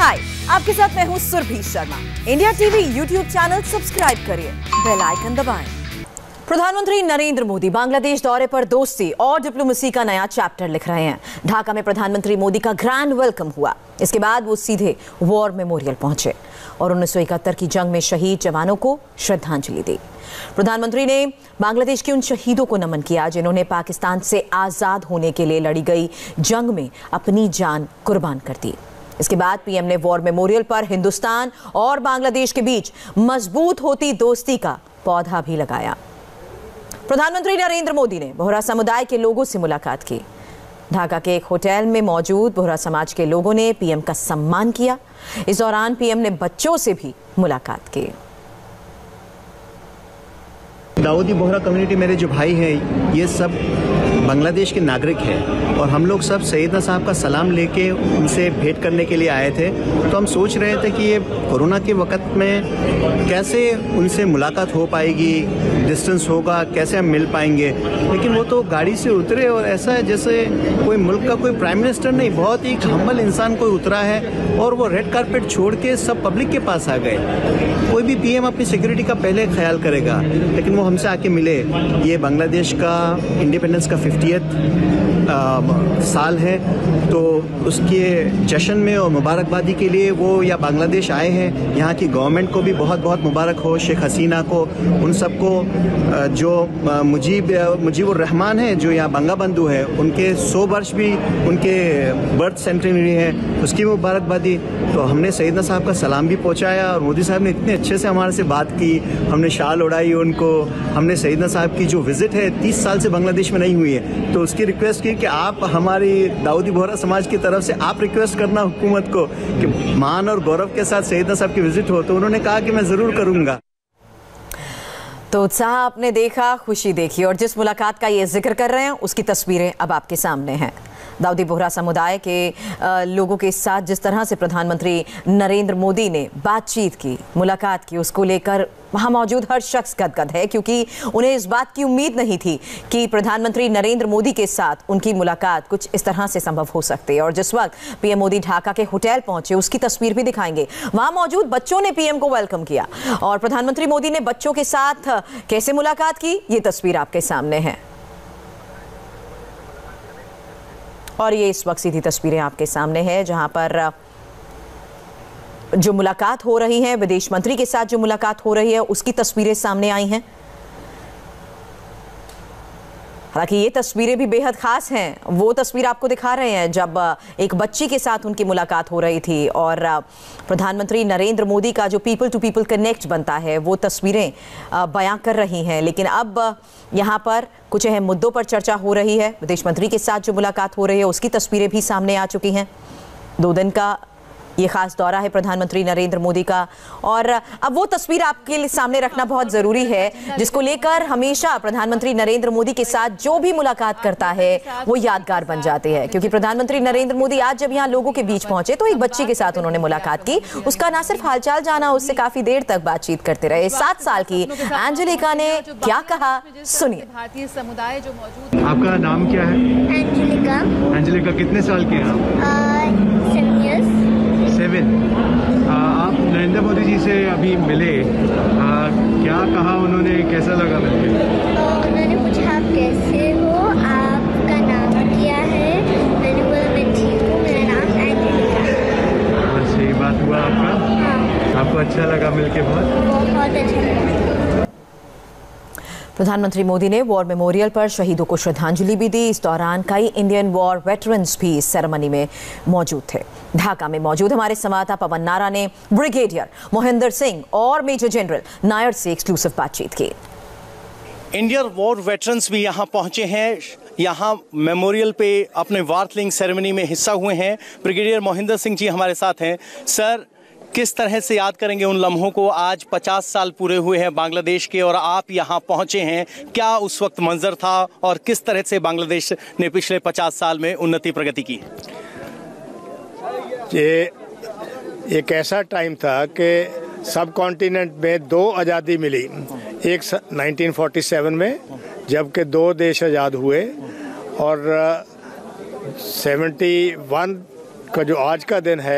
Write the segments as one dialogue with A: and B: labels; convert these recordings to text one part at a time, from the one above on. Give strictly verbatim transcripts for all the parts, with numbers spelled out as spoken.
A: हाय, आपके साथ मैं हूं Surabhi Sharma. India TV YouTube channel subscribe करिए, बेल आइकन दबाएं। प्रधानमंत्री नरेंद्र मोदी बांग्लादेश दौरे पर दोस्ती और डिप्लोमेसी का नया चैप्टर लिख रहे हैं। ढाका में प्रधानमंत्री मोदी का ग्रैंड वेलकम हुआ। इसके बाद वो सीधे वॉर मेमोरियल पहुंचे और उन्नीस सौ इकहत्तर की जंग में शहीद जवानों को श्रद्धांजलि दी। प्रधानमंत्री ने बांग्लादेश के उन शहीदों को नमन किया जिन्होंने पाकिस्तान से आजाद होने के लिए लड़ी गई जंग में अपनी जान कुर्बान कर दी। इसके बाद पीएम ने वॉर मेमोरियल पर हिंदुस्तान और बांग्लादेश के बीच मजबूत होती दोस्ती का पौधा भी लगाया। प्रधानमंत्री नरेंद्र मोदी ने बोहरा समुदाय के लोगों से मुलाकात की। ढाका के एक होटल में मौजूद बोहरा समाज के लोगों ने पीएम का सम्मान किया। इस दौरान पीएम ने बच्चों से भी मुलाकात की।
B: दाऊदी बोहरा कम्युनिटी, मेरे जो भाई हैं, ये सब बांग्लादेश के नागरिक हैं और हम लोग सब सैयदना साहब का सलाम लेके उनसे भेंट करने के लिए आए थे। तो हम सोच रहे थे कि ये कोरोना के वक्त में कैसे उनसे मुलाकात हो पाएगी, डिस्टेंस होगा, कैसे हम मिल पाएंगे। लेकिन वो तो गाड़ी से उतरे और ऐसा है जैसे कोई मुल्क का कोई प्राइम मिनिस्टर नहीं, बहुत ही हम्बल इंसान कोई उतरा है और वो रेड कारपेट छोड़ के सब पब्लिक के पास आ गए। कोई भी पीएम अपनी सिक्योरिटी का पहले ख्याल करेगा, लेकिन वो हमसे आके मिले। ये बांग्लादेश का इंडिपेंडेंस का फिफ्टियथ साल है, तो उसके जश्न में और मुबारकबादी के लिए वो या बांग्लादेश आए हैं। यहाँ की गवर्नमेंट को भी बहुत बहुत मुबारक हो, शेख हसीना को, उन सबको, जो मुजीब मुजीबुर रहमान है जो यहाँ बंगा बंधु है, उनके सौ वर्ष भी उनके बर्थ सेंचुरी है, उसकी मुबारकबादी। तो हमने सैयदना साहब का सलाम भी पहुँचाया और मोदी साहब ने इतने अच्छे से हमारे से बात की, हमने शाल उड़ाई उनको। हमने सैयदना साहब की जो विजिट है तीस साल से बांग्लादेश में नहीं हुई है, तो उसकी रिक्वेस्ट की कि आप हमारी दाऊदी बोहरा समाज की तरफ से आप रिक्वेस्ट करना हुकूमत को कि मान और गौरव के साथ सैयदना साहब की विजिट हो। तो उन्होंने कहा कि मैं ज़रूर करूँगा।
A: तो उत्साह आपने देखा, खुशी देखी, और जिस मुलाकात का ये जिक्र कर रहे हैं उसकी तस्वीरें अब आपके सामने हैं। दाऊदी बोहरा समुदाय के लोगों के साथ जिस तरह से प्रधानमंत्री नरेंद्र मोदी ने बातचीत की, मुलाकात की, उसको लेकर वहाँ मौजूद हर शख्स गदगद है, क्योंकि उन्हें इस बात की उम्मीद नहीं थी कि प्रधानमंत्री नरेंद्र मोदी के साथ उनकी मुलाकात कुछ इस तरह से संभव हो सकती है। और जिस वक्त पीएम मोदी ढाका के होटल पहुंचे, उसकी तस्वीर भी दिखाएंगे। वहाँ मौजूद बच्चों ने पीएम को वेलकम किया और प्रधानमंत्री मोदी ने बच्चों के साथ कैसे मुलाकात की, ये तस्वीर आपके सामने है। और ये इस वक्त सीधी तस्वीरें आपके सामने हैं जहां पर जो मुलाकात हो रही है, विदेश मंत्री के साथ जो मुलाकात हो रही है, उसकी तस्वीरें सामने आई हैं। हालांकि ये तस्वीरें भी बेहद खास हैं। वो तस्वीर आपको दिखा रहे हैं जब एक बच्ची के साथ उनकी मुलाकात हो रही थी और प्रधानमंत्री नरेंद्र मोदी का जो पीपल टू पीपल कनेक्ट बनता है, वो तस्वीरें बयां कर रही हैं। लेकिन अब यहाँ पर कुछ अहम मुद्दों पर चर्चा हो रही है। विदेश मंत्री के साथ जो मुलाकात हो रही है उसकी तस्वीरें भी सामने आ चुकी हैं। दो दिन का ये खास दौरा है प्रधानमंत्री नरेंद्र मोदी का, और अब वो तस्वीर आपके सामने रखना बहुत जरूरी है जिसको लेकर हमेशा प्रधानमंत्री नरेंद्र मोदी के साथ जो भी मुलाकात करता है वो यादगार बन जाती है। क्योंकि प्रधानमंत्री नरेंद्र मोदी आज जब यहाँ लोगों के बीच पहुंचे तो एक बच्ची के साथ उन्होंने मुलाकात की। उसका ना सिर्फ हालचाल जाना, उससे काफी देर तक बातचीत करते रहे। सात साल की एंजेलिका ने क्या कहा, सुनिए।
C: भारतीय समुदाय जो मौजूद।
D: आपका नाम क्या है?
E: एंजेलिका।
D: एंजेलिका, कितने साल की हैं आप?
E: Seven years.
D: सेवन। आप नरेंद्र मोदी जी से अभी मिले, आ, क्या कहा उन्होंने, कैसा लगा मिलके?
E: उन्होंने पूछा आप कैसे हो, आपका नाम क्या है। मैंने बोला मैं ठीक हूँ, मेरा नाम एंजेलिका।
D: और सही बात हुआ आपका?
E: हाँ।
D: आपको अच्छा लगा मिलके? बहुत
E: बहुत अच्छा लगा।
A: प्रधानमंत्री मोदी ने वॉर मेमोरियल पर शहीदों को श्रद्धांजलि भी दी। इस दौरान कई इंडियन वॉर वेटरन्स भी इस सेरेमनी में मौजूद थे। ढाका में मौजूद हमारे संवाददाता पवन नारा ने ब्रिगेडियर मोहिंदर सिंह और मेजर जनरल नायर से एक्सक्लूसिव बातचीत की।
F: इंडियन वॉर वेटरन्स भी यहाँ पहुंचे हैं, यहाँ मेमोरियल पे अपने वार्थलिंग सेरेमनी में हिस्सा हुए हैं। ब्रिगेडियर मोहिंदर सिंह जी हमारे साथ हैं। सर, किस तरह से याद करेंगे उन लम्हों को? आज पचास साल पूरे हुए हैं बांग्लादेश के और आप यहाँ पहुँचे हैं। क्या उस वक्त मंजर था और किस तरह से बांग्लादेश ने पिछले पचास साल में उन्नति प्रगति की?
G: ये एक ऐसा टाइम था कि सब कॉन्टिनेंट में दो आज़ादी मिली। एक नाइनटीन फोर्टी सेवन में जबकि दो देश आज़ाद हुए, और सेवेंटी वन का जो आज का दिन है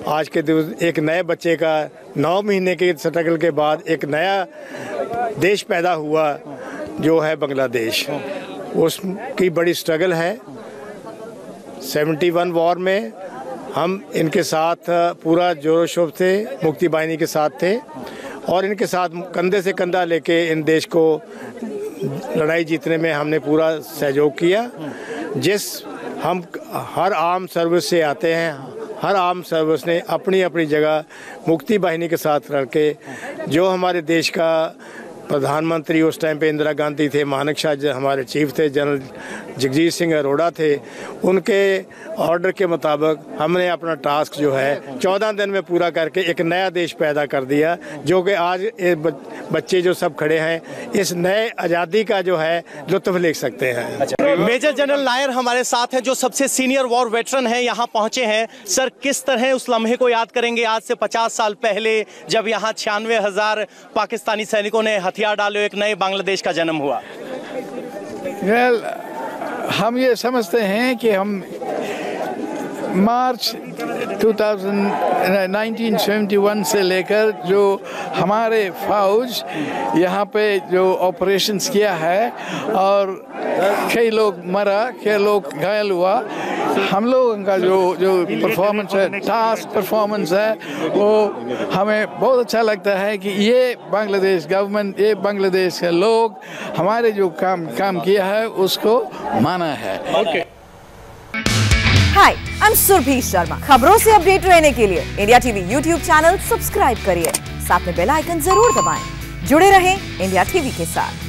G: आज के दिवस एक नए बच्चे का नौ महीने के स्ट्रगल के बाद एक नया देश पैदा हुआ जो है बांग्लादेश। उसकी बड़ी स्ट्रगल है। सेवेंटी वन वॉर में हम इनके साथ पूरा जोरों शोर से मुक्ति बाहिनी के साथ थे और इनके साथ कंधे से कंधा लेके इन देश को लड़ाई जीतने में हमने पूरा सहयोग किया। जिस हम हर आर्म सर्विस से आते हैं, हर आर्म सर्विस ने अपनी अपनी जगह मुक्ति बाहिनी के साथ रह के जो हमारे देश का प्रधानमंत्री उस टाइम पे इंदिरा गांधी थे, मानेक शॉ हमारे चीफ थे, जनरल जगजीत सिंह अरोड़ा थे, उनके ऑर्डर के मुताबिक हमने अपना टास्क जो है चौदह दिन में पूरा करके एक नया देश पैदा कर दिया, जो कि आज ये बच्चे जो सब खड़े हैं इस नए आज़ादी का जो है लुत्फ ले सकते हैं।
F: मेजर जनरल नायर हमारे साथ हैं जो सबसे सीनियर वॉर वेटरन हैं, यहाँ पहुंचे हैं। सर, किस तरह उस लम्हे को याद करेंगे आज से पचास साल पहले जब यहाँ छियानवे हजार पाकिस्तानी सैनिकों ने हथियार डाले, एक नए बांग्लादेश का जन्म हुआ?
H: well, हम ये समझते हैं कि हम मार्च नाइनटीन सेवेंटी वन से लेकर जो हमारे फौज यहाँ पे जो ऑपरेशंस किया है और कई लोग मरा, कई लोग घायल हुआ, हम लोगों का जो जो परफॉर्मेंस है, टास्क परफॉर्मेंस है, वो हमें बहुत अच्छा लगता है कि ये बांग्लादेश गवर्नमेंट, ये बांग्लादेश के लोग हमारे जो काम काम किया है उसको माना है।
F: Okay.
A: Hi, I am Surabhi Sharma. खबरों से अपडेट रहने के लिए India TV YouTube channel subscribe करिए, साथ में बेल आइकन जरूर दबाएं। जुड़े रहें इंडिया टीवी के साथ।